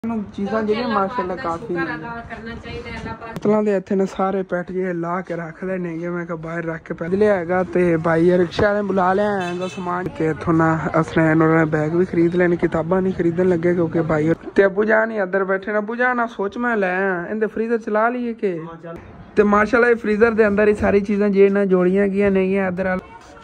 चीज़ां जी माशाल्लाह काफ़ी बोतलों के इतने ने सारे पैट जे ला के रख लेने गे। मैं बाहर रख के पहले हैगा तो भाई रिक्शा वाले बुला लिया हैगा समान ते इथों ना असनैन उन्होंने बैग भी खरीद लेने किताबां नहीं खरीदन लगे क्योंकि भाई ते अबू जान ही अंदर बैठे ना। अबू जान सोच मैं लै इनके फ्रीजर चला लिए के ते माशाल्लाह फ्रीजर के अंदर ही सारी चीज़ां जे ना जोड़ियां गई नहीं इधर।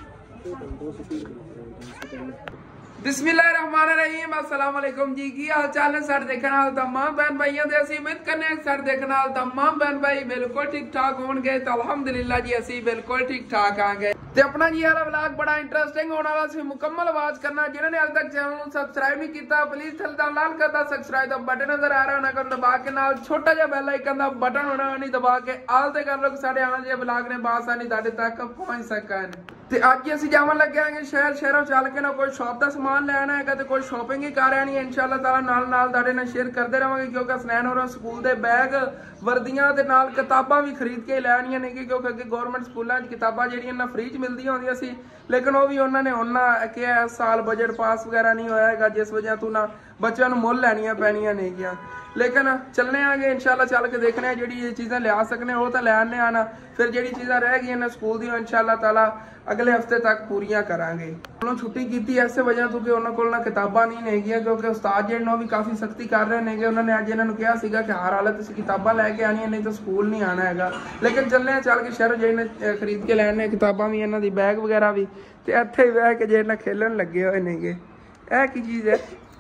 बिस्मिल्लाहिर्रहमानिर्रहीम अस्सलाम वालेकुम जी की हाल चाल है सर देखने वाले तमाम बहन भाइयों से असी उम्मीद करने सर देखने वाले तमाम बहन भाई बिल्कुल ठीक ठाक होंगे तो अल्हम्दुलिल्लाह जी असी बिल्कुल ठीक ठाक आ गए ते अपना जी वाला व्लॉग बड़ा इंटरेस्टिंग होने वाला सी मुकम्मल आवाज करना जिन्होंने अभी तक चैनल को सब्सक्राइब नहीं किया प्लीज थल्ले दा लाल करदा सब्सक्राइब दा बटन नजर आ रहा है दबा के नाल छोटा जिहा बेल आइकन दा बटन होना नहीं दबा के आल ते कर लो साडे आने वाले व्लॉग ने बासानी तुहाडे तक पहुंच सकन। ते अज असीं जावन लगे हैं शहर शहरों चल के ना कोई शॉप का समान लैना है तो कोई शॉपिंग ही कर रही है इंशाअल्लाह ताला नाल तुहाडे नाल शेयर करते रहेंगे क्योंकि असनैन होर स्कूल के बैग वर्दियां दे नाल किताबां भी खरीद के लैनियां ने क्योंकि अगे गौरमेंट स्कूलों किताबां जिहड़ियां ना फ्री च मिलदियां होंदियां सी लेकिन वो भी उन्होंने उन्ना कि इस साल बजट पास वगैरह नहीं होया है जिस वजह तू ना बच्चों नूं मुल लैनियां पैनियां नहीं गया लेकिन चलने आगे इंशाल्लाह चल के देखने जी चीज़ें लिया सकने वो तो लैने आना फिर जी चीज़ां रह गई ने स्कूल दी इंशाल्लाह ताला अगले हफ्ते तक पूरियां करांगे। उन्होंने छुट्टी की इस वजह तो कि उन्होंने कोल ना किताबां नहीं नेगियां क्योंकि उस्ताद जिहड़े भी काफ़ी सख्ती कर रहे हैं उन्होंने अज इन्होंने कहा सीगा कि हर हालत तुसीं किताबां लैके आनियां नहीं तो स्कूल नहीं आना है लेकिन चलने चल के शहर जिहड़े खरीद के लैने किताबां भी इन्हों दी बैग वगैरह भी तो इत्थे ही बह के जिहड़े खेलन लगे हुए ने यह की चीज़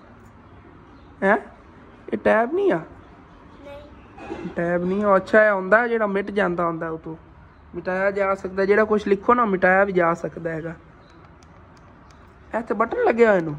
है ये टैब नहीं आ टैब नहीं अच्छा है आंदा जो मिट जाता होंगे उतों मिटाया जा सकता है जो कुछ लिखो ना मिटाया भी जा सकता है इतने बटन लगे हुए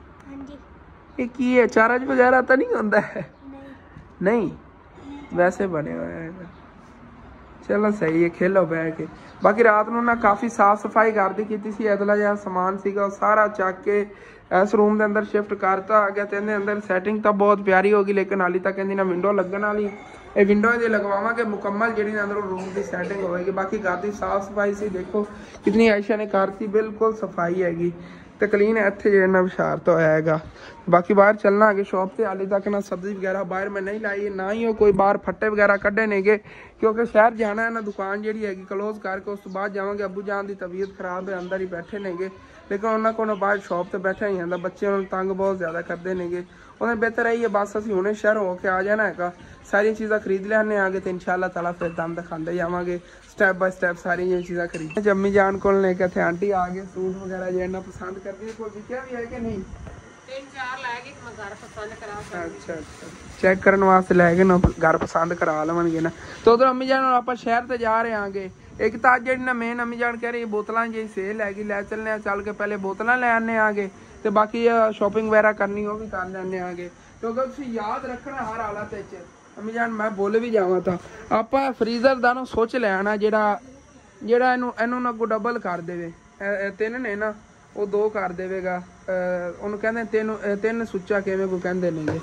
ये की है चार्ज वगैरह तो नहीं होंगे है नहीं वैसे बने हुए हैं चलो सही है खेलो बह के बाकी रात को ना काफ़ी साफ सफाई कर दी की अदला जहा समान सीगा सारा चक के इस रूम के अंदर शिफ्ट करता आ गया तो अंदर सैटिंग तो बहुत प्यारी होगी लेकिन हाली तक कहती ना विंडो लगन वाली ये विंडो ये लगवावे मुकम्मल जी अंदर रूम की सैटिंग होगी बाकी घर की साफ सफाई सी देखो कितनी आयशा ने करती बिल्कुल सफाई हैगी तो क्लीन इतने जो विशार तो है बाकी बाहर चलना आगे शॉप से हाली तक ना सब्जी वगैरह बाहर मैं नहीं लाई ना ही वो कोई बाहर फट्टे वगैरह कढ़े नेगे क्योंकि शहर जाना है ना दुकान जी हैगी क्लोज करके उस बाद जावांगे अबू जान की तबीयत खराब है अंदर ही बैठे नेगे लेकिन उन्होंने को बाहर शॉप से बैठा ही आता बच्चे उन्होंने तंग बहुत ज़्यादा करते नेगे उन्हें बेहतर यही है बस असीं हुणे शहर होके आ जाना है सारी चीज़ां खरीद लैने आगे तो इंशाअल्लाह ताला फिर दम दिखाते जावांगे स्टैप बाय स्टैप सारी ये चीज़ां खरीद जम्मी जान को लेके थे आंटी आ गए सूट वगैरह जो इन्ना पसंद करती है कोई बिकिया भी है कि नहीं 3-4 लैगे मैं घर पसंद करा अच्छा चेक करने वास्ते लै गए ना घर पसंद करा लवेंगे ना तो उधर अम्मी जान आप शहर से जा रहे हैं एक तो अज जी मेन अम्मी जान कह रही बोतलों जी सेल हैगी लै चलने चल के पहले बोतलें लै आने आगे तो बाकी शॉपिंग वगैरह करनी वो भी कर लैने आगे क्योंकि तुसीं याद रखना हर हालत अम्मी जान मैं बोल भी जावा था आप फ्रीजर का ना सोच लैना जेड़ा इनू अगों डबल कर देवे 3 ने ना वो 2 कर देवेगा उन्होंने कहते 3 सुच्चा किवें कोई कहते नहीं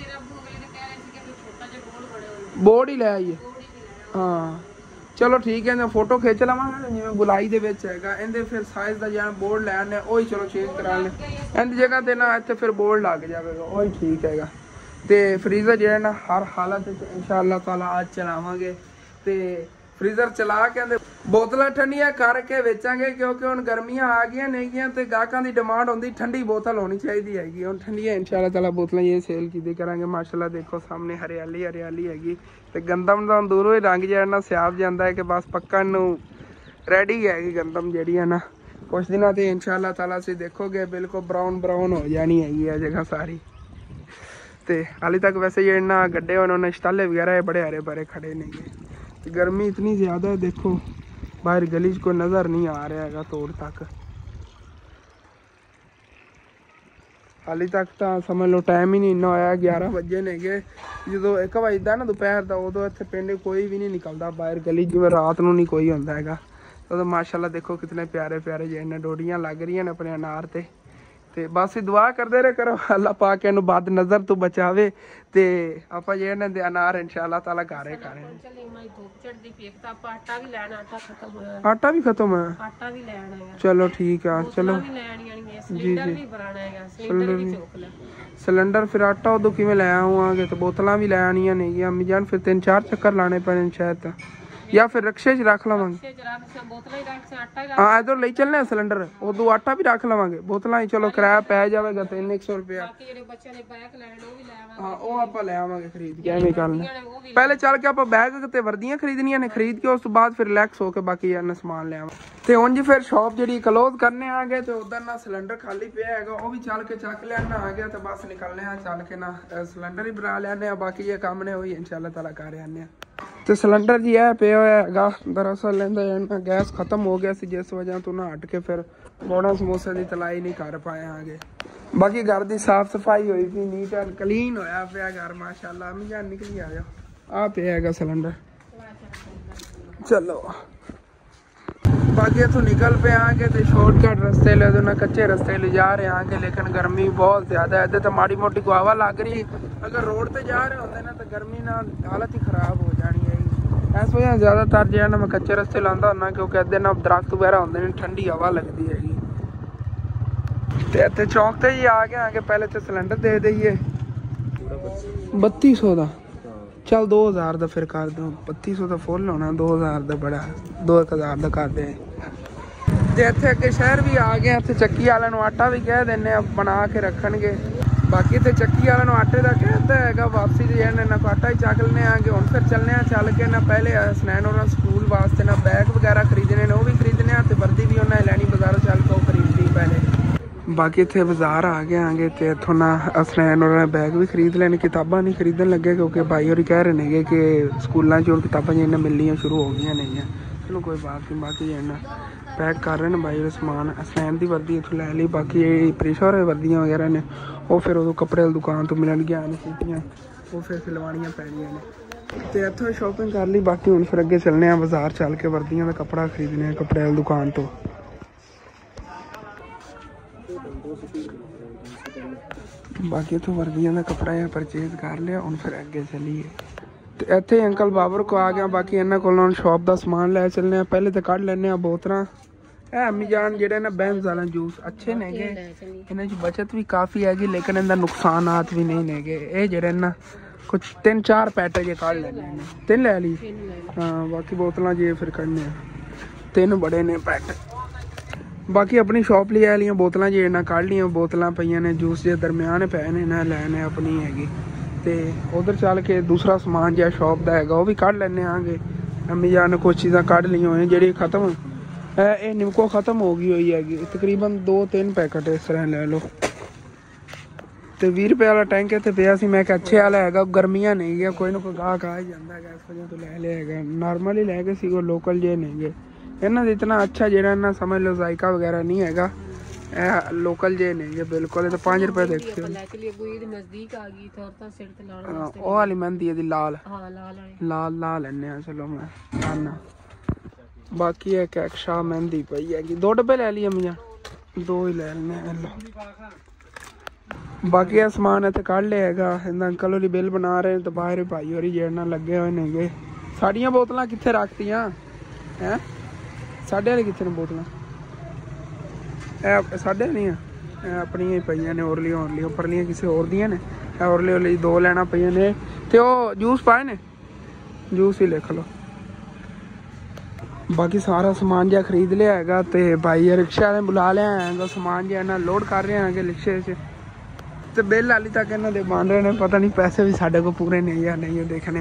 बोर्ड ही लै आइए हाँ चलो ठीक है फोटो खिंच लवांगे जिवें गुलाई दे विच हैगा इहदे फिर साइज का जिहड़ा बोर्ड लै आने वही चलो चेंज करा लें इहदी जगह ते ना इत्थे फिर बोर्ड लग जाएगा वही ठीक हैगा तो फ्रीजर जो ना हर हालत इंशाअल्लाह ताला आज चलावांगे तो फ्रीजर चला के बोतल ठंडिया करके बेचांगे क्योंकि हुण गर्मियां आ गई नहीं तो गाहकों की डिमांड होंगी ठंडी बोतल होनी चाहिए हैगी हुण ठंडिया इंशाअल्लाह ताला बोतलें ये सेल की करांगे माशाअल्लाह देखो सामने हरियाली हरियाली हैगी तो गंदम का दूरों ही रंग जो सियाब जाता है कि बस पक्का रेडी हैगी गंदम जी है ना कुछ दिनों तो इंशाअल्लाह ताला से देखोगे बिल्कुल ब्राउन ब्राउन हो जानी हैगी है जगह सारी तो हाली तक वैसे ये ना गड्ढे उन्होंने शटाले वगैरह बड़े हरे भरे खड़े नहीं गर्मी इतनी ज़्यादा है देखो बाहर गली को नज़र नहीं आ रहा है तोड़ तक हाली तक तो समझ लो टाइम ही नहीं इन्ना होया 11 बजे ने गए जो 1 बजता ना दोपहर का उदो इतने पिंड कोई भी नहीं निकलता बाहर गली जिवें रात को नहीं कोई होंदा हैगा तो माशाल्लाह देखो कितने प्यारे प्यारे जो डोडियाँ लग रही हैं अपने अनार ते ਤੇ ਬਸ ਦੁਆ ਕਰਦੇ ਰਹੇ ਕਰੋ, ਅੱਲਾਹ ਪਾਕ ਇਹਨੂੰ ਬਦ ਨਜ਼ਰ ਤੋਂ ਬਚਾਵੇ ਤੇ ਆਪਾਂ ਜਿਹੜੇ ਨੇ ਅਨਾਰ ਇਨਸ਼ਾਅੱਲਾ ਤਾਲਾ ਘਰੇ ਖਾਣੇ। ਆਟਾ ਵੀ ਖਤਮ ਹੈ, ਆਟਾ ਵੀ ਲੈਣਾ ਹੈ, ਚਲੋ ਠੀਕ ਆ, ਚਲੋ ਜੀ ਜੀ ਸਿਲੰਡਰ ਫਿਰ ਆਟਾ ਉਦੋਂ ਕਿਵੇਂ ਲੈ ਆਵਾਂਗੇ ਤੇ ਬੋਤਲਾਂ ਵੀ ਲੈ ਆਣੀਆਂ ਨੇ ਅੰਮੀ ਜਾਨ, ਫਿਰ 3-4 ਚੱਕਰ ਲਾਣੇ ਪੈਣੇ ਸ਼ਾਇਦ, या फिर रिक्शे च रख लवांगे। हाँ इधर ले चलने सिलेंडर, उदू आटा भी रख लवांगे, बोतलां चलो किराया पै जाएगा 300 रुपया। हाँ वो आप ले आवांगे खरीद के, एवें करना पहले चल के आप बैग ते वर्दियां खरीदनियां ने, खरीद के उस तो बाद फिर रिलैक्स होके बाकी यार समान ले आवांगे। ते हुण जी फिर शॉप जी क्लोज करने आ गए, तो उधर ना सिलेंडर खाली पे है, वो भी चल के चक लिया आ गया, तो बस निकलने चल के ना सिलेंडर ही भरा लिया, बाकी ये काम ने हुई इंशाल्लाह ताला कर आने। तो सिलेंडर जी है पे होगा, दरअसल ना गैस खत्म हो गया सी, जिस वजह तो ना हट के फिर बोड़ा समोसे की तलाई नहीं कर पाए आगे। बाकी घर की साफ सफाई हुई थी, नीट एंड क्लीन होया पे घर माशाल्लाह। अम्मी जान निकली आ जाओ, आ पे है सिलेंडर। चलो बाकी इतों निकल पे आगे तो शॉर्टकट रस्ते ले तो ना कच्चे रस्ते ले जा रहे आगे, लेकिन गर्मी बहुत ज्यादा है, तो माड़ी मोटी को हवा लग रही। अगर रोड पे जा रहे होंगे ना तो गर्मी ना हालत ही खराब हो जानी है। इस वजह ज्यादातर जो है ना मैं कच्चे रस्ते लाता हूँ, क्योंकि इधर ना दरख्त वगैरह होंगे ने, ठंडी हवा लगती हैगी। तो इतने चौक से ही आ गए आगे, पहले तो सिलेंडर दे दईए 3200 का, चल 2000 का फिर कर दो, 3200 का फुल होना, 2000 का बड़ा, 2000 का कर दे। तो इतने अगे शहर भी आ गए, इतने चक्की वाले आटा भी कह देने बना के रखनगे। बाकी तो चक्की वाले आटे का कहता है वापसी ना आटा ही चक लेने आगे। हम फिर चलने चल के ना पहले सनैन और स्कूल वास्ते ना बैग वगैरह खरीदने ने, वो भी खरीदने, तो वर्दी भी उन्हें लैनी बाजारों चल के खरीदी पहले। बाकी इतने बाजार आ गए आगे, तो इतों ना सनैन और बैग भी खरीद लेने, किताबा नहीं खरीदन लगे क्योंकि भाई और कह रहे हैं कि स्कूलों च किताबा जिन्हें मिलनियाँ शुरू हो गई नहीं है। चलो कोई बात नहीं, बाकी ना पैक कर रहे हैं भाई और समान। सनैन की वर्दी इतों लै ली, बाकी प्रेशा और वर्दियाँ वगैरह ने वो फिर उदों कपड़े वाली दुकान तो मिलन गया सीटियाँ, वो फिर सिलवानियाँ पैनियाँ ने। तो इतों शॉपिंग कर ली, बाकी हुण फिर अगे चलने बाजार चल के वर्दियाँ का कपड़ा खरीदने कपड़े वाली दुकान तो। बाकी तो वर्दियाँ का कपड़ा या परचेज कर लिया, हुण फिर अगे चलीए। तो इत्थे अंकल बाबर को आ गया, बाकी इन्होंने को शॉप का समान लै चलने। पहले तो कढ़ लैने बोतलां। अम्मी जान जेडे ना बैंस वाला जूस अच्छे नेगे, इन्हें बचत भी काफ़ी हैगी, लेकिन इनका नुकसानात भी नहीं नेगे। ये जेडे ना कुछ 3-4 पैटे जे कढ़ लैने, 3 लै ली। हाँ बाकी बोतलां जे फिर कढ़ने 3 बड़े ने पैट। बाकी अपनी शॉप लिया लिया बोतलां जे ना कढ़ लिया, बोतलां पईयां ने जूस जे दरम्यान पे ने ना लैने अपनी हैगी। तो उधर चल के दूसरा समान जो शॉप का है वह भी कढ़ लैने आगे। अम्मी जान ने कुछ चीज़ां कढ़ लिया हुई जी खत्म, ये निमको खत्म हो गई हुई हैगी, तकरीबन 2-3 पैकेट इस तरह ले लो। तो 20 रुपये वाला टैंक इतने पे सी, मैं अच्छे वाला है, गर्मियाँ नहीं है, कोई ना कोई गाहक आ ही जाता है, इस वजह तो ले लिया। नॉर्मल ही लै गए सी, कोई लोकल जे नहीं गए। इन्हों इतना अच्छा जो ना समझ लो जायका वगैरह नहीं है, लोकल जे नहीं है बिल्कुल। तो 5 रुपये देखते वो वाली मेहंदी है लाल लाल ला लेने। चलो मैं लाना। बाकी एक शाह मेहंदी पई हैगी, 2 डब्बे ले लिए मियाँ, 2 ही ले लेने। बाकी यह समान इतने कढ़ लिया, अंकल होरी बिल बना रहे हैं, तो बाहर भाई होरी जेड़ना लगे हुए ने। साड़ियाँ बोतलां कित्थे रखतियां हैं, साढ़े वाली कित्थे ने बोतलां, साढ़े नहीं है अपनी ही पईयां ने, ओरलियां परलियां किसी होर दियां ने, ओरली 2 लैना पईयां ने। तो वो जूस पाए ने, जूस ही लिख लो। बाकी सारा समान जो खरीद लिया है, तो भाई रिक्शे वाले बुला लिया है, समान जो है लोड कर रहे हैं रिक्शे से। तो बिल हाली तक इन्होंने बन रहे हैं, पता नहीं पैसे भी साढ़े को पूरे नहीं या नहीं, देखने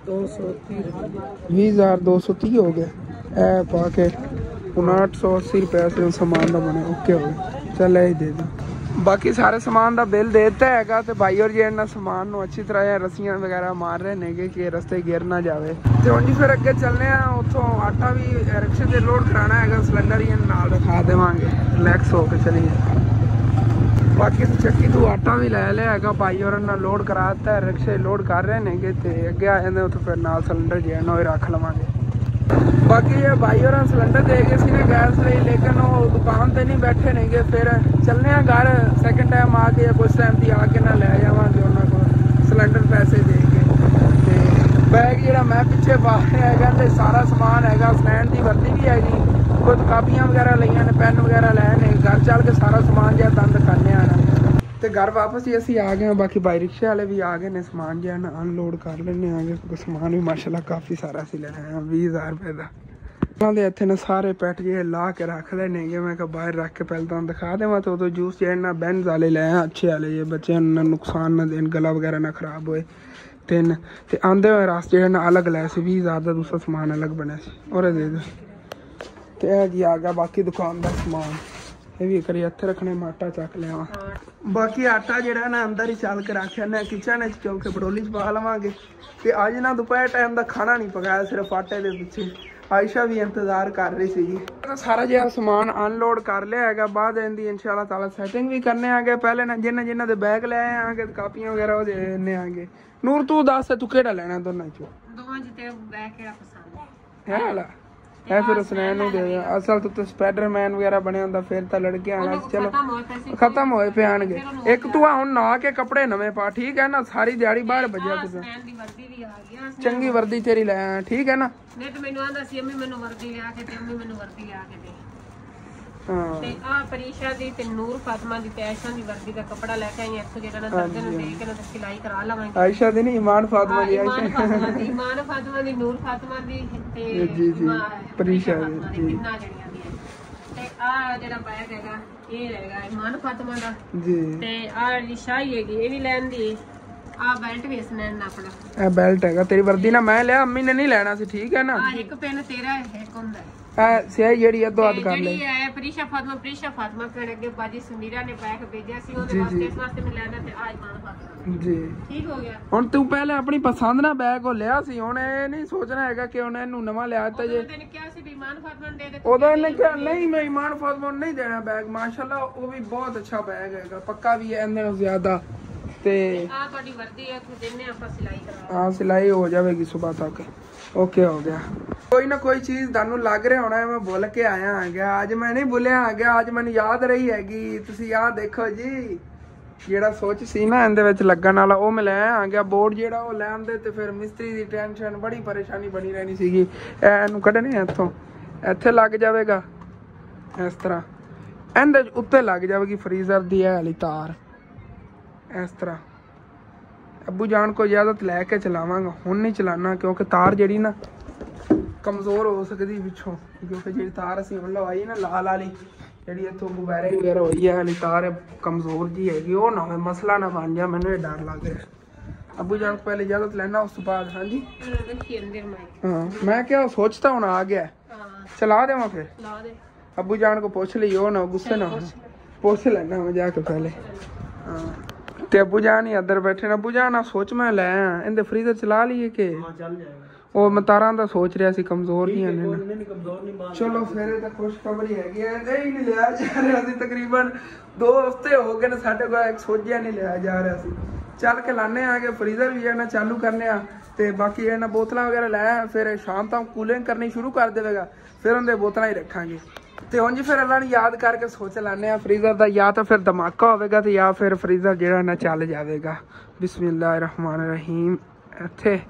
20,230 हो गए। ए पा के 5980 रुपये से समान का बने, ओके हो गए। चल यही दे दो। बाकी सारे समान का बिल देता है, तो भाई और जी समान अच्छी तरह रस्सियां वगैरह मार रहे हैं कि रस्ते गिर ना जाए। तो हम जी फिर अगे चलने, उतों आटा भी रिक्शे से लोड कराना है, सिलेंडर ही नाल रखा देवांगे, रिलैक्स होकर चलिए। बाकी चक्की तू आटा भी लै लिया है, भाई और लोड कराता है, रिक्शे लोड कर रहे हैं, तो अगे आ जाते तो फिर नाल सिलेंडर जो है ना रख लवेंगे। बाकी ये भाई और सिलेंडर दे गए सी गैस लिए, लेकिन वो दुकान ते नहीं बैठे नहीं गए। फिर चलने घर सैकेंड टाइम आके या कुछ टाइम की आके ना लै जावांगे उन्होंने को सिलेंडर पैसे दे के। बैग जो मैं पिछे पा रहा है सारा समान है, स्टैंड की वर्दी भी हैगी, कुछ कापियां वगैरह लिया ने, पेन वगैरह लैने, घर चल के सारा समान जो दंद करने आना तो घर वापस ही असी आ गए। बाकी बाई रिक्शे वाले भी आ गए ने, समान जो है ना अनलोड कर लेने आगे। समान भी माशाल्लाह काफ़ी सारा असी ले आए 20,000 रुपये का। उन्होंने इतने ना सारे पैट जो ला के रख लेने गे, मैं बाहर रख के पहले तुम दिखा देव। तो उदो जूस जो ना बेंज वाले ले आए अच्छे वाले, जो बच्चे नुकसान ना देन, गला वगैरह ना खराब होए। तीन तो आंदे हुए रास्ते जो ना अलग लाए से 20,000 का दूसरा समान अलग बने से और दे दो। तो यह जी आ गया बाकी दुकान का समान, ये भी करी इत्थे रखने में आटा चक लिया। बाकी आटा जो ना अंदर ही चल के रख आने किचन क्योंकि बडोली च पा लवेंगे। तो अज ना दोपहर टाइम का खाना नहीं पकाया, सिर्फ आटे के पिछे। आयशा भी इंतजार कर रही सी। सारा जो समान अनलोड कर लिया है, बाद इनकी इंशाअल्लाह ताला सेटिंग भी करने आ गए। पहले ना जिन्हें दे बैग ले आए कापियां वगैरह वो देने आगे। नूर तू दस तू केड़ा लेना दोनों चो? है वाला है फिर उसने दे असल तो स्पाइडरमैन वगैरह बने होंदा, फिर तो लड़के आना। चलो खत्म होए पे आनगे। एक तू हुन नहा के कपड़े नवे पा, ठीक है ना, सारी दिहाड़ी बाहर बजा तुझे चंगी वर्दी तेरी ले आया, ठीक है ना। नहीं तो मेनू आंदा सी अम्मी मेनू वर्दी ले आके, ते अम्मी मेनू वर्दी ले आके दे। हां ते आ परीशा दी ते नूर फातिमा दी ते आयशा दी वर्दी का कपड़ा लेके आई इत्थों जेड़ा ना दर्जन दे के ना सिलाई करा लवांगे। आयशा दी नहीं, ईमान फातिमा दी। ईमान फातिमा दी, नूर फातिमा दी ते जी जी परीशा दी किन्ना जड़ियां दी ते आ जेड़ा बैग हैगा ये रहेगा ईमान फातिमा दा जी। ते आ रिशाई हैगी ये भी लैन दी। आ बेल्ट भी इसने ना अपना ए बेल्ट हैगा तेरी वर्दी ना मैं लिया, अम्मी ने नहीं लेना सी, ठीक है ना। हां एक पेन तेरा है, एक हुंदा है सियाई जेडी अदो अद कर ले। जेडी है प्रीशा फातिमा पेड़ अगे बाजी समीरा ने पैक भेजा सी ओदे वास्ते, इस वास्ते मैं लेना ते आज मान फातिमा जी ठीक हो गया। हुन तू पहले अपनी पसंद ना बैग को लिया सी, हुन ए नहीं सोचना हैगा कि हुन इनु नवा लिया ता जे मैंने क्या सी ईमान फातिमा ने दे दे। ओदो ने क्या नहीं, मैं ईमान फातिमा नहीं देना बैग, माशाल्लाह वो भी बहुत अच्छा बैग हैगा, पक्का भी है अंदर ज्यादा। ते आ बड़ी वर्दी है तू देने आपा सिलाई करा। हां सिलाई हो जाएगी सुबह तक, ओके हो गया। कोई ना कोई चीज थानू लग रहा होना है मैं भुल के आया आ गया, आज मैं नहीं भुलिया आ गया, आज मैंने याद रही हैगी। तुसी याद देखो जी जेड़ा सोच सी ना इंदे विच लगन वाला वो मैं ले आ गया। बोर्ड जेड़ा वो लैन दे ते फिर मिस्त्री दी टेंशन बड़ी परेशानी बनी रहनी सीगी। एनू कढने इत्थों इत्थे लग जाएगा इस तरह, इंदे उत्ते लग जाएगी फ्रीजर दी वाली तार इस तरह। अबू जान को इजाजत लैके चलावांगा, हुण नहीं चलाना क्योंकि तार जेड़ी ना कमजोर हो सकती पिछों, क्योंकि जी तार असीं हुण लवाई ना लाल वाली जी इतों गुब्बारे वगैरह हुई है वाली तार कमजोर जी हैगी, वो ना हो मसला ना बन जाए, मैनू ये डर लग रहा। अबू जान पहले इजाजत लेना उस बाद। हाँ जी हाँ मैं क्या सोचता हूँ आ गया चला देवा फिर अबू जान को पूछ ली, हो ना गुस्से ना पूछ लेना मैं जाके पहले। हाँ ते अबू जान ही अंदर बैठे। अबू जान आप सोच मैं लै इंदे फ्रीजर चला लिए के वो मैं तारा दा सोच रहा सी कमजोर नहीं है। चलो फिर तो खुशखबरी हैगी है, नहीं लिया जा रहा सी, तकरीबन 2 हफ्ते हो गए साडे को एक सोजिया नहीं लिया जा रहा सी। चल के लाने आ गए, फ्रीजर भी है ना चालू करने ते बाकी है ना बोतल वगैरह लाया, फिर शाम तक कूलिंग करनी शुरू कर देगा, फिर उनके बोतल ही रखांगे। तो उंज फिर अल्लाह ने याद करके सोच लाने फ्रीजर का या तो फिर धमाका होगा तो या फिर फ्रीजर जो ना चल जाएगा। बिस्मिल्लाहिर्रहमानिर्रहीम। इत्थे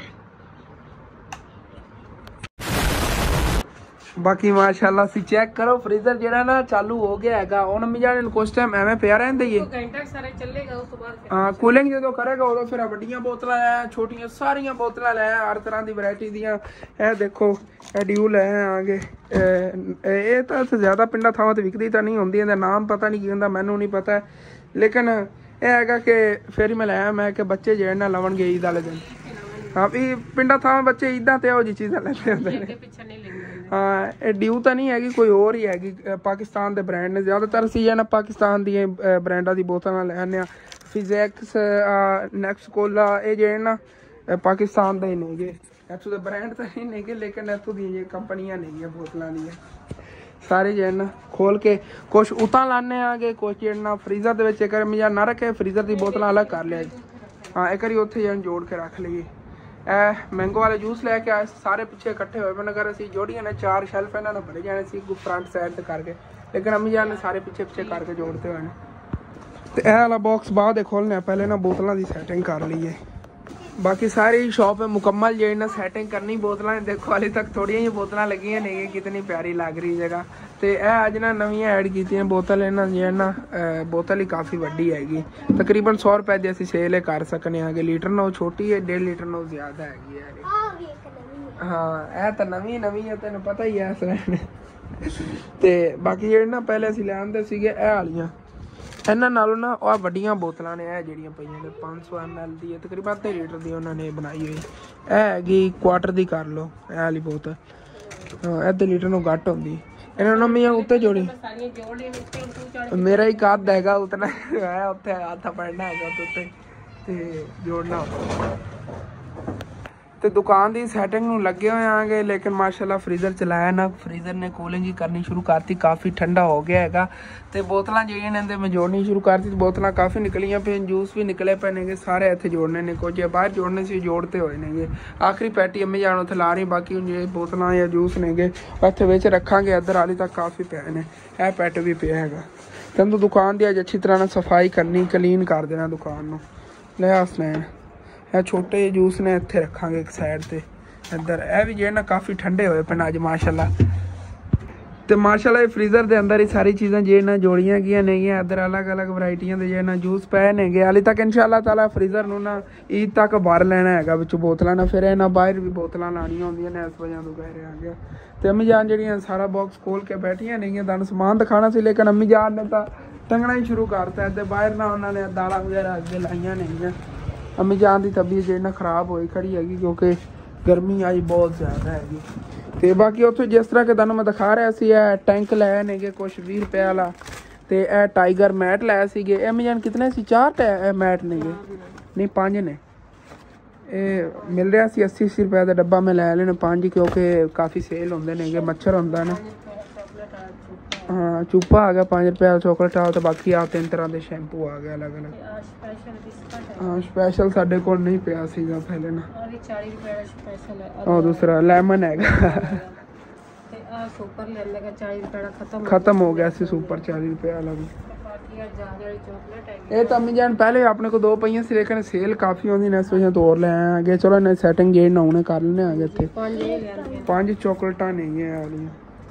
बाकी माशाल्लाह सी चेक करो फ्रीजर जो ना चालू हो गया है। हुण अम्मी जान कुछ टाइम एवें पिया रहन देइए, हाँ कूलिंग जो करेगा उदो फिर वड्डियां बोतल लै, छोटियां सारिया बोतल लै, हर तरह की वैरायटी दियां। ए देखो ड्यू लै आगे, ये तो ज्यादा पिंडा थावां ते विकदी तो नहीं होंदी, इहदा नाम पता नहीं की होंदा मैनू नहीं पता, लेकिन यह है कि फिर मैं लै मैं कि बच्चे जो ना लवन गे ईद वाले दिन। हाँ भी पिंडा थावां बच्चे ईदां ते जी चीज़ां लैंदे होंदे ने। हाँ ड्यू तो नहीं हैगी, कोई और ही हैगी, पाकिस्तान के ब्रांड ने ज़्यादातर असीं ना पाकिस्तान दी ब्रांडा दी बोतलां लैने। फिजैक्स नेक्स कोला ये जे ना पाकिस्तान दे ही नहीं गे, इत्थों दे ब्रांड तो नहीं नेगे, लेकिन इत्थों दी कंपनियां नहीं है बोतलां दी सारे जो ना खोल के कुछ उतां लाने आगे, कुछ जो ना फ्रीजर दे विच ना रखे, फ्रीजर दी बोतलां अलग कर लिया। हाँ एक बारी उत्थे जोड़ के रख लीए। मैंगो वाले जूस लैके आए सारे पिछे इकट्ठे होए मैंने अगर असी जोड़ियां ने 4 शैल्फ इन्होंने भरे जाने सी फ्रंट साइड करके लेकिन अम्मी जान ने सारे पिछे पिछे करके जोड़ते हुए तो यह वाला बॉक्स बाद खोलने पहले ना बोतलों की सैटिंग कर ली है बाकी सारी शॉप है मुकम्मल जो ना सैटिंग करनी बोतलें देखो हाली तक थोड़िया ही बोतल लगियां नहीं कितनी प्यारी लग रही जगह तो यह अज ना नवियां ऐड की बोतल इन्होंने जो ना बोतल ही काफ़ी वड्डी हैगी तकरीबन 100 रुपए की असी सेल कर सकने हैं लीटर ना छोटी है 1.5 लीटर ना ज़्यादा हैगी हाँ यह तो नवी है तेन पता ही है इस ते बाकी जो ना पहले असी लिया सीगे वालियां इन्होंने नालों ना वह वड्डियां बोतलां ने जड़ियां पईयां ने 500 ml दी है तकरीबन 1.5 लीटर दी उन्होंने बनाई हुई हैगी क्वार्टर दी कर लो यह वाली बोतल हाँ 1.5 लीटर नूं घट होंदी इन्होंने मैं उत्ते जोड़ी मेरा ही कद हैगा उतना है उत्ते हाथ पड़ना हैगा उत्ते ते जोड़ना तो दुकान की सैटिंग में लगे हुए आगे लेकिन माशाल्लाह फ्रीजर चलाया ना फ्रीजर ने कूलिंग ही करनी शुरू करती काफ़ी ठंडा हो गया है तो बोतल जी मैं जोड़नी शुरू करती बोतल काफ़ी निकलियां पे जूस भी निकले पे ने सारे इतने जोड़ने ने कुछ बाहर जोड़ने से जोड़ते हुए ने आखिरी पैटी अम्मी जान उत्थे ला रही बाकी जो बोतल या जूस ने इतने बिच रखा अदर वाली तक काफ़ी पे ने यह पैट भी पे है तो दुकान की अज अच्छी तरह ना सफाई करनी क्लीन कर देना दुकान लिया स्नैन यह छोटे जूस ने इतने रखा एक साइड से इधर यह भी जो ना काफ़ी ठंडे हुए पे अज माशाल्लाह तो माशाल्लाह फ्रीजर के अंदर ही सारी चीज़ें जो ना जोड़ियां गई नहीं इधर अलग अलग वरायटियां जो ना जूस पे ने हाली तक इंशाअल्लाह ताला फ्रीजर नूं ना ईद तक भर लेना है बिच बोतलों ना फिर ना बाहर भी बोतल लानिया होंदियां ने इस वजह तो कह रहा गया तो अम्मी जान जी सारा बॉक्स खोल के बैठिया नहीं तुहानूं समान दिखाना सी लेकिन अम्मी जान ने तो टंगना ही शुरू करता है बाहर ना उन्होंने दालां वगैरह अगे लाइया नहीं अम्मी जान की तबीयत जो ना खराब होई खड़ी हैगी क्योंकि गर्मी आई बहुत ज़्यादा हैगी तो बाकी उत्थे जिस तरह के तुहानूं मैं दिखा रहा सी टैंक लाए ने कुछ 20 रुपए वाला तो यह टाइगर मैट लाए सीगे अम्मी जान कितने सी 4 मैट ने नहीं 5 ने मिल रहा सी 80 रुपए का डब्बा मैं लै लेने 5 क्योंकि काफ़ी सेल होंदे ने मच्छर होंदा ना हाँ चूपा आ गया 5 रुपए का चॉकलेट आ तो बाकी आ 3 तरह के शैंपू आ गया अलग अलग हाँ स्पैशल साढ़े को नहीं पिया सीगा पहले ना और दूसरा लेमन हैगा खत्म हो गया सी सुपर 40 रुपए वाला भी ये तो अम्मी जान पहले अपने को 2 पईयां सी लेकिन सेल काफ़ी होंदी ने इस वजह तो और ले आए आगे चलो इन्हें सैटिंग जे ना उन्हें कर लेने आगे इतने 5 चॉकलेटा नहीं है वाली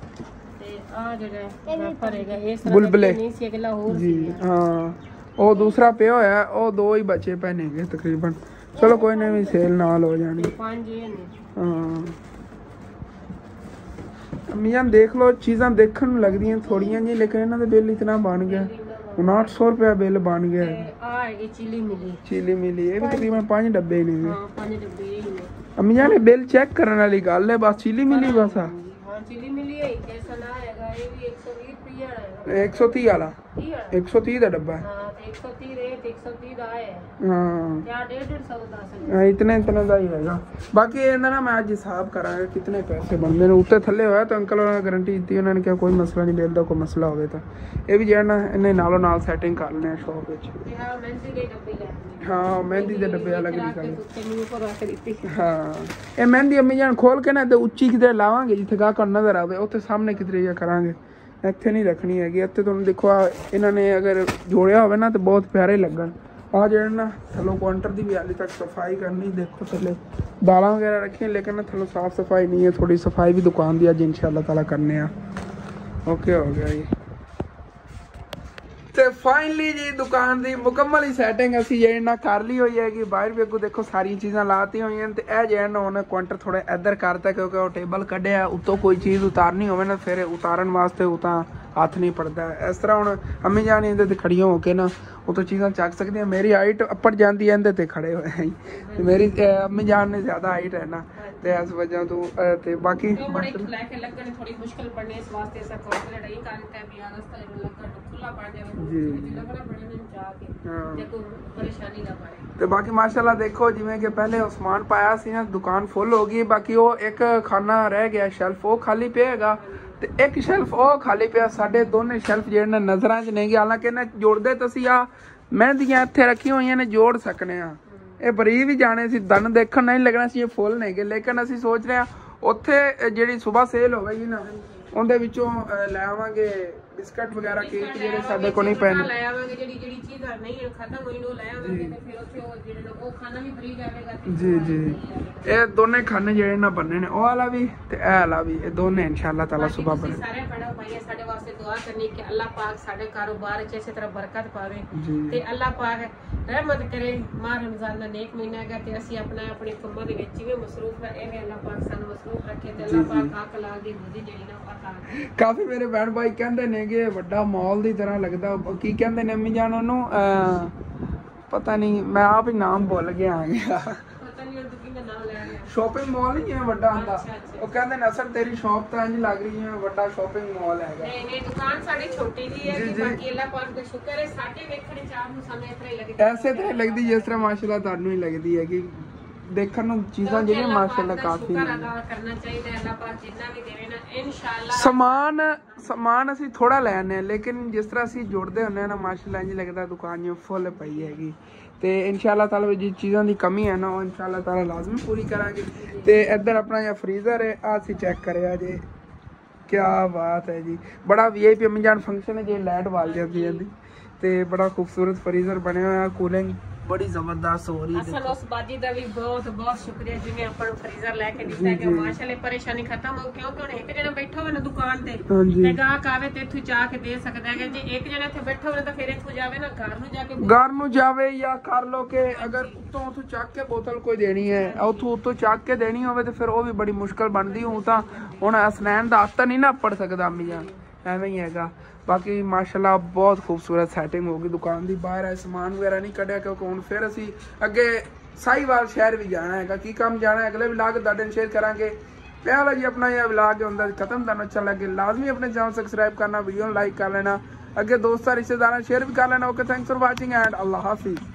बुलबुले जी हाँ वो दूसरा पे होया वो 2 ही बचे पे नहीं तकरीबन चलो कोई नहीं सेल नाल हो जानी हाँ अम्मी जान देख लो चीज़ां देखने में लग रही थोड़िया जी लेकिन इन्हों बिल इतना बन गया 5900 रुपया बिल बन गया चिली मिली ये भी तकरीबन 5 डब्बे ही नहीं अम्मी जान बिल चेक करने वाली गल है बस चिली मिली बस चिली मिली है कैसा ना आएगा ये भी 120 रुपया आएगा 130 वाला 130 का डब्बा है 130 रेट 130 आए हाँ क्या 150 इतने का ही है बाकी इन्हें ना मैं अज हिसाब करा कितने पैसे बनते हैं उत्ते थले होया तो अंकल उन्होंने गारंटी दी उन्होंने क्या कोई मसला नहीं बिल का कोई मसला हो तो ये भी जो ना इन्हें नालों नाल सैटिंग कर लें शॉप हाँ मेहंदी के डब्बे अलग निकल हाँ ये मेहंदी अम्मी जान खोल के ना तो उच्ची कितने लावांगे जिथे गाहक नजर आवे उत्थे सामने कितने करांगे इत्थे नहीं रखनी हैगी इत्थे तुहानूं देखो इन्होंने अगर जोड़िया होवे ना तो बहुत प्यारे लगन आ जो ना थलों काउंटर की भी हाली तक सफाई करनी देखो थले दालां वगैरह रखी लेकिन थलों साफ सफाई नहीं है थोड़ी सफाई भी दुकान की अज इंशाअल्लाह ताला करने ओके हो गया जी तो फाइनली जी दुकान की मुकम्मल ही सैटिंग असी जे ना कर ली हुई है कि बाहर भी अगू देखो सारी चीज़ां लाती हुई हैं तो यह जो ना उन्हें काउंटर थोड़ा इधर करता क्योंकि वो टेबल कढ़िया उत्तों कोई चीज़ उतारनी हो ना फिर उतारन वास्ते उतना हाथ नहीं पड़ता इस तरह हूँ अम्मी जान इहदे खड़ियां होके ना उतो चीज़ां चक सकती हैं मेरी हाइट अप्पड़ जाती है इहदे खड़े हुए हैं तो मेरी अम्मी जान ने ज़्यादा हाइट है ना तो इस वजह तो बाकी तो बाकी माशाल्लाह देखो जिवें कि पहले उस्मान पाया सी ना दुकान फुल हो गई बाकी वो एक खाना रह गया शेल्फ वो खाली पेगा तो एक शेल्फ वो खाली पे साढ़े दोनों शेल्फ जो नजर च नहीं गए हालांकि इन्हें जोड़ते तो असी आ मेहंदियां इत्थे रखी हुई ने जोड़ सकने ਇਹ ਬਰੀ ਵੀ ਜਾਣੇ ਸੀ, ਦਨ ਦੇਖਣ ਨਹੀਂ ਲੱਗਣਾ ਸੀ, ਇਹ ਫੁੱਲ ਨੇਗੇ। ਲੇਕਿਨ ਅਸੀਂ ਸੋਚ ਰਹੇ ਹਾਂ ਉੱਥੇ ਜਿਹੜੀ ਸਵੇਰ ਸੇਲ ਹੋਵੇਗੀ ਨਾ ਉਹਦੇ ਵਿੱਚੋਂ ਲੈ ਆਵਾਂਗੇ ਬਿਸਕਟ ਵਗੈਰਾ, ਕੇਕ ਜਿਹੜੇ ਸਾਡੇ ਕੋਲ ਨਹੀਂ ਪੈਣੇ, ਲੈ ਆਵਾਂਗੇ। ਜਿਹੜੀ ਚੀਜ਼ ਨਹੀਂ ਖਤਮ ਹੋਈ ਉਹ ਲੈ ਆਵਾਂਗੇ ਤੇ ਫਿਰ ਉੱਥੇ ਉਹ ਜਿਹੜੇ ਉਹ ਖਾਣਾ ਵੀ ਫ੍ਰੀ ਜਾਵੇਗਾ। ਜੀ ਜੀ, ਇਹ ਦੋਨੇ ਖਾਣੇ ਜਿਹੜੇ ਨਾ ਬੰਨੇ ਨੇ, ਉਹ ਵਾਲਾ ਵੀ ਤੇ ਇਹ ਵਾਲਾ ਵੀ, ਇਹ ਦੋਨੇ ਇਨਸ਼ਾਅੱਲਾ ਤਾਲਾ ਸੁਬਹ ਬਣੇ। ਸਾਰੇ ਬੜਾ ਭਾਈ ਸਾਡੇ ਵਾਸਤੇ ਦੁਆ ਕਰਨੀ ਕਿ ਅੱਲਾਹ ਪਾਕ ਸਾਡੇ ਕਾਰੋਬਾਰ 'ਚ ਇਸੇ ਤਰ੍ਹਾਂ ਬਰਕਤ ਪਾਵੇ ਤੇ ਅੱਲਾਹ ਪਾਕ ਰਹਿਮਤ ਕਰੇ। ਮਾਹ ਰਮਜ਼ਾਨ ਦਾ ਨੇਕ ਮਹੀਨਾ ਹੈਗਾ ਤੇ ਅਸੀਂ ਆਪਣੇ ਕੰਮਾਂ ਦੇ ਵਿੱਚ ਜਿਵੇਂ ਮਸਰੂਫ ਹੈ ਐਵੇਂ ਅੱਲਾਹ ਪਾਕ ਸਾਨੂੰ ਮਸਰੂਫ ਰੱਖੇ ਤੇ ਅੱਲਾਹ ਪਾਕ ਹੱਕ ਲਾਲ ਦੀ ਬੁੱਧੀ ਜਿਹੜੀ ਨਾ ਪਤਾ। ਕਾਫੀ ਮੇਰੇ ਭੈਣ ਭਾਈ ਕਹਿੰਦੇ ਨੇਗੇ ਵੱਡਾ ਮਾਲ ਦੀ ਤਰ੍ਹਾਂ ਲੱਗਦਾ, ਕੀ ਕਹਿੰਦੇ ਨੇ ਅੰਮੀ ਜਾਨ ਉਹਨੂੰ, ਪਤਾ ਨਹੀਂ, ਮੈਂ ਆਪ ਹੀ ਨਾਮ ਭੁੱਲ ਗਿਆ ਆ ਗਿਆ, ਸ਼ਾਪਿੰਗ ਮਾਲ ਹੀ ਹੈ ਵੱਡਾ ਹੁੰਦਾ। ਉਹ ਕਹਿੰਦੇ ਨੇ ਅਸਲ ਤੇਰੀ ਸ਼ਾਪ ਤਾਂ ਇੰਜ ਲੱਗ ਰਹੀ ਹੈ ਵੱਡਾ ਸ਼ਾਪਿੰਗ ਮਾਲ ਹੈਗਾ। ਨਹੀਂ ਦੁਕਾਨ ਸਾਡੀ ਛੋਟੀ ਜੀ ਹੈ ਕਿ ਬਾਕੀ ਅੱਲਾਹ ਪਾਕ ਦਾ ਸ਼ੁਕਰ ਹੈ ਸਾਡੇ ਵੇਖਣ ਚ ਆਪ ਨੂੰ ਸਾਨੂੰ ਇਸ ਤਰ੍ਹਾਂ ਹੀ ਲੱਗਦੀ, ਐਸੇ ਤਰ੍ਹਾਂ ਲੱਗਦੀ ਜਿਸ ਤਰ੍ਹਾਂ ਮਾਸ਼ਾਅੱਲਾ ਤੁਹਾਨੂੰ ਹੀ ਲੱਗਦੀ ਹੈ ਕਿ ਦੇਖਣ ਨੂੰ ਚੀਜ਼ਾਂ ਜਿਹੜੀਆਂ ਮਾਸ਼ਾਅੱਲਾ ਕਾਫੀ ਕਰਨਾ ਚਾਹੀਦਾ ਹੈ। ਅੱਲਾਹ ਪਾਕ ਜਿੰਨਾ ਵੀ ਦੇਵੇ ਨਾ ਇਨਸ਼ਾਅੱਲਾ। ਸਮਾਨ ਅਸੀਂ ਥੋੜਾ ਲੈ ਆਨੇ ਆ, ਲੇਕਿਨ ਜਿਸ ਤਰ੍ਹਾਂ ਅਸੀਂ ਜੁੜਦੇ ਹੁੰਦੇ ਆ ਨਾ ਮਾਸ਼ਾਅੱਲਾ ਇੰਜ ਲੱਗਦਾ ਦੁਕਾਨ ਜਿਵੇਂ ਫੁੱਲ ਪਈ ਹੈਗੀ। ਤੇ ਇਨਸ਼ਾਅੱਲਾ ਤਾਲਾ ਜਿਸ ਚੀਜ਼ਾਂ ਦੀ ਕਮੀ ਹੈ ਨਾ ਉਹ ਇਨਸ਼ਾਅੱਲਾ ਤਾਲਾ ਲਾਜ਼ਮੀ ਪੂਰੀ ਕਰਾਂਗੇ। ਤੇ ਇੱਧਰ ਆਪਣਾ ਇਹ ਫਰੀਜ਼ਰ ਹੈ, ਆ ਅਸੀਂ ਚੈੱਕ ਕਰਿਆ ਜੇ, ਕਿਆ ਬਾਤ ਹੈ ਜੀ, ਬੜਾ VIP ਅੰਮੀ ਜਾਨ ਫੰਕਸ਼ਨ ਹੈ ਜੇ ਲਾਈਟ ਵਾਲ ਜਾਂਦੀ ਜਾਂਦੀ ਤੇ ਬੜਾ ਖੂਬਸੂਰਤ ਫਰੀਜ਼ਰ ਬਣਿਆ ਹੋਇਆ, ਕੂਲਿੰਗ ਬੜੀ ਜ਼ਬਰਦਸਤ ਹੋ ਰਹੀ ਹੈ। ਅਸਲ ਉਸ ਬਾਜੀ ਦਾ ਵੀ ਬਹੁਤ ਸ਼ੁਕਰੀਆ ਜਿਵੇਂ ਆਪਾਂ ਨੂੰ ਫਰੀਜ਼ਰ ਲੈ ਕੇ ਦਿੱਤਾ ਕਿ ਮਾਸ਼ਾਅੱਲਾ ਪਰੇਸ਼ਾਨੀ ਖਤਮ ਹੋ, ਕਿਉਂਕਿ ਹੁਣ ਇੱਕ ਜਣਾ ਬੈਠਾ ਹੋਵੇ ਨਾ ਦੁਕਾਨ ਤੇ ਤੇ ਗਾਹਕ ਆਵੇ ਤੇ ਇੱਥੋਂ ਜਾ ਕੇ ਦੇ ਸਕਦਾ ਹੈ। ਜੇ ਇੱਕ ਜਣਾ ਇੱਥੇ ਬੈਠਾ ਹੋਵੇ ਤਾਂ ਫਿਰ ਇੱਥੋਂ ਜਾਵੇ ਨਾ ਘਰ ਨੂੰ ਜਾਵੇ ਜਾਂ ਕਰ ਲੋ ਕਿ ਅਗਰ ਉੱਤੋਂ ਚੱਕ ਕੇ ਬੋਤਲ ਕੋਈ ਦੇਣੀ ਹੈ, ਉੱਤੋਂ ਚੱਕ ਕੇ ਦੇਣੀ ਹੋਵੇ ਤੇ ਫਿਰ ਉਹ ਵੀ ਬੜੀ ਮੁਸ਼ਕਲ ਬਣਦੀ। ਤਾਂ ਹੁਣ ਅਸਨੈਨ ਦਾ ਹੱਥ ਨਹੀਂ ਨਾ ਪੜ ਸਕਦਾ ਅੰਮੀ ਜਾਨ, ਐਵੇਂ ਹੀ ਹੈਗਾ। ਬਾਕੀ ਮਾਸ਼ਾਅੱਲਾ ਬਹੁਤ ਖੂਬਸੂਰਤ ਸੈਟਿੰਗ ਹੋ ਗਈ ਦੁਕਾਨ ਦੀ। ਬਾਹਰ ਹੈ ਸਮਾਨ ਵਗੈਰਾ ਨਹੀਂ ਕੱਢਿਆ ਕਿਉਂਕਿ ਹੁਣ ਫਿਰ ਅਸੀਂ ਅੱਗੇ ਸਾਹੀਵਾਲ ਸ਼ਹਿਰ ਵੀ ਜਾਣਾ ਹੈਗਾ। ਕੀ ਕੰਮ ਜਾਣਾ ਹੈ ਅਗਲੇ ਵਲੌਗ ਤੁਹਾਡੇ ਨਾਲ ਸ਼ੇਅਰ ਕਰਾਂਗੇ। ਪਿਆਲਾ ਜੀ ਆਪਣਾ ਇਹ ਵਲੌਗ ਹੁੰਦਾ ਖਤਮ ਕਰਨਾ ਅੱਛਾ ਲੱਗੇ ਲਾਜ਼ਮੀ ਆਪਣੇ ਚੈਨਲ ਸਬਸਕ੍ਰਾइब करना, वीडियो लाइक कर लेना, अगे दोस्तों रिश्तेदार शेयर भी कर लेना। Okay, thanks for watching and अल्लाह हाफिज।